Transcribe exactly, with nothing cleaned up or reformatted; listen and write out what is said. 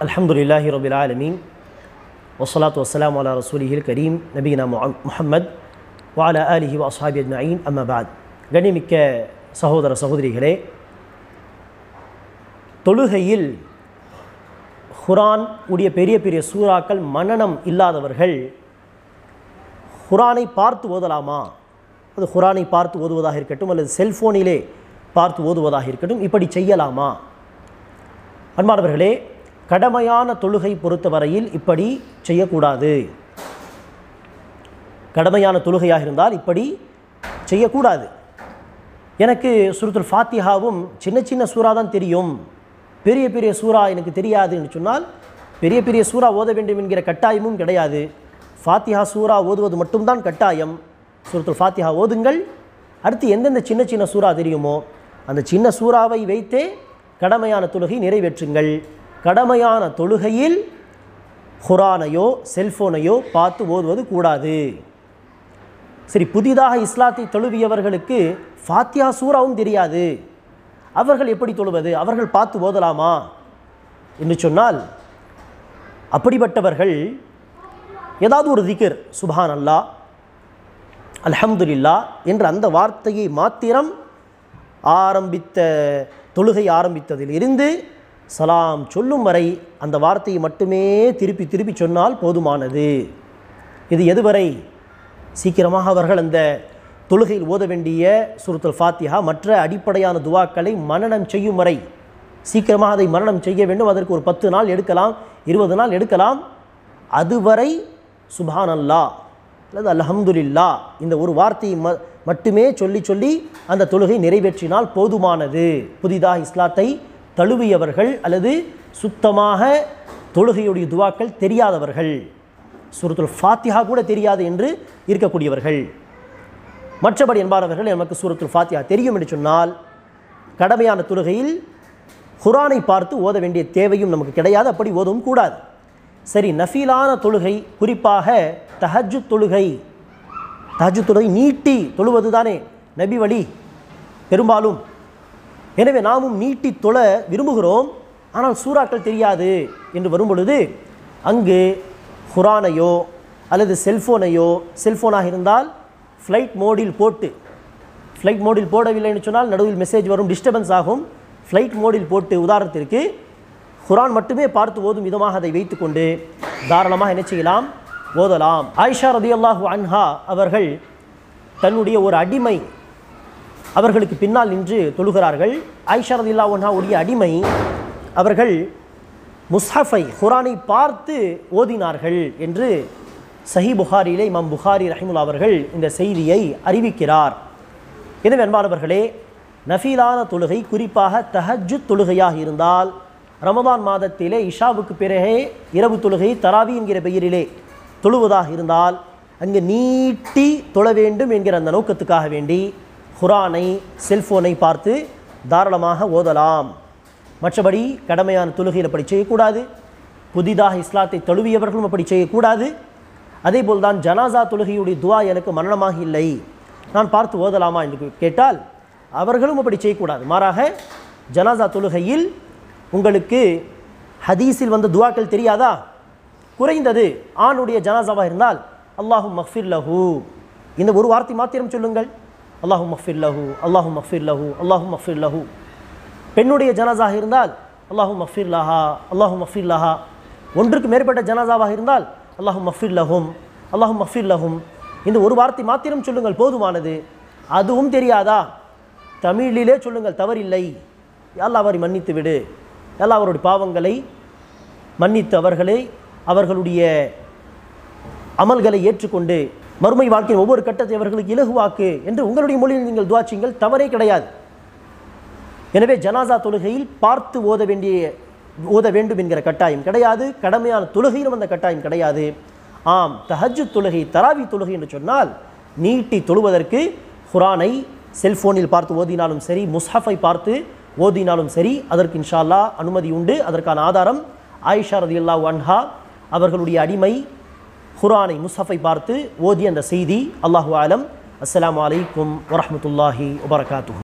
அல்ஹம்துலில்லாஹி ரபில் ஆலமீன் வஸ்ஸலாத்து வஸ்ஸலாமு அலா ரசூலிஹில் கரீம் நபியினா முஹம்மத் வ அலா ஆலிஹி வ அஸ்ஹாபி அஜ்மஈன் அம்மா பஅத். கண்ணியமிக்க சகோதர சகோதரிகளே, தொழுகையில் குர்ஆன் உடைய பெரிய பெரிய சூறாக்கள் மனனம் இல்லாதவர்கள் குர்ஆனை பார்த்து ஓதலாமா? அது குர்ஆனை பார்த்து ஓதுவதாக இருக்கட்டும் அல்லது செல்ஃபோனிலே பார்த்து ஓதுவதாக இருக்கட்டும், இப்படி செய்யலாமா? அன்பானவர்களே, கடமையான தொழுகை பொறுத்தவரையில் இப்படி செய்யக்கூடாது. கடமையான தொழுகையாக இருந்தால் இப்படி செய்யக்கூடாது. எனக்கு சூரத்துல் ஃபாத்திஹாவும் சின்ன சின்ன சூறா தான் தெரியும், பெரிய பெரிய சூறா எனக்கு தெரியாதுன்னு சொன்னால் பெரிய பெரிய சூறா ஓத வேண்டும் என்கிற கட்டாயமும் கிடையாது. ஃபாத்திஹா சூறா ஓதுவது மட்டும்தான் கட்டாயம். சூரத்துல் ஃபாத்திஹா ஓதுங்கள். அடுத்து எந்தெந்த சின்ன சின்ன சூறா தெரியுமோ அந்த சின்ன சூறாவை வைத்தே கடமையான தொழுகை நிறைவேற்றுங்கள். கடமையான தொழுகையில் குர்ஆனையோ செல்ஃபோனையோ பார்த்து ஓதுவது கூடாது. சரி, புதிதாக இஸ்லாத்தை தழுவியவர்களுக்கு ஃபாத்திஹா சூறாவும் தெரியாது, அவர்கள் எப்படி தொழுவது? அவர்கள் பார்த்து ஓதலாமா என்று சொன்னால், அப்படிப்பட்டவர்கள் ஏதாவது ஒரு திக்ர், சுப்ஹான் அல்லாஹ், அல்ஹம்துலில்லாஹ் என்ற அந்த வார்த்தையை மாத்திரம் ஆரம்பித்த தொழுகை ஆரம்பித்ததில் இருந்து சலாம் சொல்லும் வரை அந்த வார்த்தையை மட்டுமே திருப்பி திருப்பி சொன்னால் போதுமானது. இது எதுவரை? சீக்கிரமாக அவர்கள் அந்த தொழுகையில் ஓத வேண்டிய சூரத்துல் ஃபாத்திஹா மற்ற அடிப்படையான துவாக்களை மனனம் செய்யும் வரை, சீக்கிரமாக அதை மனனம் செய்ய வேண்டும். அதற்கு ஒரு பத்து நாள் எடுக்கலாம், இருபது நாள் எடுக்கலாம். அதுவரை சுப்ஹான் அல்லாஹ் அல்லது அல்ஹம்துலில்லாஹ் இந்த ஒரு வார்த்தையை ம மட்டுமே சொல்லி சொல்லி அந்த தொழுகை நிறைவேற்றினால் போதுமானது. புதிதாக இஸ்லாத்தை தழுவியவர்கள் அல்லது சுத்தமாக தொழுகையுடைய துவாக்கள் தெரியாதவர்கள், சூரத்துல் ஃபாத்திஹா கூட தெரியாது என்று இருக்கக்கூடியவர்கள். மற்றபடி என்பாரவர்கள் நமக்கு சூரத்துல் ஃபாத்திஹா தெரியும் என்று சொன்னால் கடமையான தொழுகையில் குர்ஆனை பார்த்து ஓத வேண்டிய தேவையும் நமக்கு கிடையாது, அப்படி ஓதவும் கூடாது. சரி, நஃபீலான தொழுகை, குறிப்பாக தஹஜ்ஜுத் தொழுகை, தஹஜ்ஜுத் தொழுகை நீட்டி தொழுவது தானே நபி வழி பெரும்பாலும். எனவே நாமும் நீட்டி தொழ விரும்புகிறோம், ஆனால் சூறாக்கள் தெரியாது என்று வரும் பொழுது அங்கு குர்ஆனையோ அல்லது செல்ஃபோனையோ, செல்ஃபோனாக இருந்தால் ஃப்ளைட் மோடில் போட்டு, ஃப்ளைட் மோடில் போடவில்லைன்னு சொன்னால் நடுவில் மெசேஜ் வரும், டிஸ்டர்பன்ஸ் ஆகும். ஃப்ளைட் மோடில் போட்டு உதாரணத்திற்கு குர்ஆன் மட்டுமே பார்த்து ஓதும் விதமாக அதை வைத்துக்கொண்டு தாராளமாக என்ன செய்யலாம்? ஓதலாம். ஆயிஷா ரலியல்லாஹு அன்ஹா அவர்கள் தன்னுடைய ஒரு அடிமை அவர்களுக்கு பின்னால் நின்று தொழுகிறார்கள். ஆயிஷா ரலியல்லாஹு அன்ஹா உடைய அடிமை அவர்கள் முஸ்ஹஃபை, குர்ஆனை பார்த்து ஓதினார்கள் என்று சஹீஹ் புகாரியிலே இமாம் புகாரி ரஹிமுல்லாஹ் அவர்கள் இந்த செய்தியை அறிவிக்கிறார். எனவே அன்பானவர்களே, நஃபீலான தொழுகை, குறிப்பாக தஹஜ்ஜுத் தொழுகையாக இருந்தால், ரமதான் மாதத்திலே இஷாவுக்கு பிறகே இரவு தொழுகை தராவி என்கிற பெயரிலே தொழுவதாக இருந்தால் அங்கு நீட்டி தொழ வேண்டும் என்கிற அந்த நோக்கத்துக்காக வேண்டி குர்ஆனை செல்ஃபோனை பார்த்து தாராளமாக ஓதலாம். மற்றபடி கடமையான தொழுகையில் அப்படி செய்யக்கூடாது. புதிதாக இஸ்லாத்தை தழுவியவர்களும் அப்படி செய்யக்கூடாது. அதேபோல் தான் ஜனாசா தொழுகையுடைய துவா எனக்கு மரணமாக இல்லை, நான் பார்த்து ஓதலாமா என்று கேட்டால் அவர்களும் அப்படி செய்யக்கூடாது. மாறாக ஜனாசா தொழுகையில் உங்களுக்கு ஹதீஸில் வந்த துவாக்கள் தெரியாதா? குறைந்தது ஆணுடைய ஜனாசாவாக இருந்தால் அல்லாஹும் மஃபிர் லஹு இந்த ஒரு வார்த்தை மாத்திரம் சொல்லுங்கள், அல்லாஹும் மஃபிர் லஹு, அல்லாஹும் மஃபிர் லஹு, அல்லாஹும் மஃபிர் லஹு. பெண்ணுடைய ஜனாசாக இருந்தால் அல்லாஹும் மஃபிர் லஹா, அல்லாஹும் மஃபிர் லஹா. ஒன்றுக்கு மேற்பட்ட ஜனாசாவாக இருந்தால் அல்லாஹும் மஃபிர் லஹும், அல்லாஹும் மஃபிர் லஹும். இந்த ஒரு வார்த்தை மாத்திரம் சொல்லுங்கள், போதுமானது. அதுவும் தெரியாதா? தமிழிலே சொல்லுங்கள், தவறில்லை. யா அல்லாஹ் அவரை மன்னித்து விடு, யா அல்லாஹ் அவருடைய பாவங்களை மன்னித்து அவர்களை அவர்களுடைய அமல்களை ஏற்றுக்கொண்டு மறுமை வாழ்க்கையின் ஒவ்வொரு கட்டத்தை அவர்களுக்கு இலகுவாக்கு என்று உங்களுடைய மொழியில் நீங்கள் துஆ செய்யுங்கள், தவறே கிடையாது. எனவே ஜனாசா தொழுகையில் பார்த்து ஓத வேண்டிய ஓத வேண்டும் என்கிற கட்டாயம் கிடையாது. கடமையான தொழுகையிலும் அந்த கட்டாயம் கிடையாது. ஆம், தஹஜ்ஜுத் தொழுகை, தராவி தொழுகை என்று சொன்னால் நீட்டி தொழுவதற்கு குர்ஆனை செல்ஃபோனில் பார்த்து ஓதினாலும் சரி, முஸ்ஹஃபை பார்த்து ஓதினாலும் சரி, அதற்கு இன்ஷா அல்லாஹ் அனுமதி உண்டு. அதற்கான ஆதாரம் ஆயிஷா ரலியல்லாஹு அன்ஹா அவர்களுடைய அடிமை குர்ஆனை முஸ்ஹஃபை பார்த்து ஓதிய அந்த செய்தி. அல்லாஹு ஆலம். அஸ்ஸலாமு அலைக்கும் வரஹ்மத்துல்லாஹி வபரகாத்துஹு.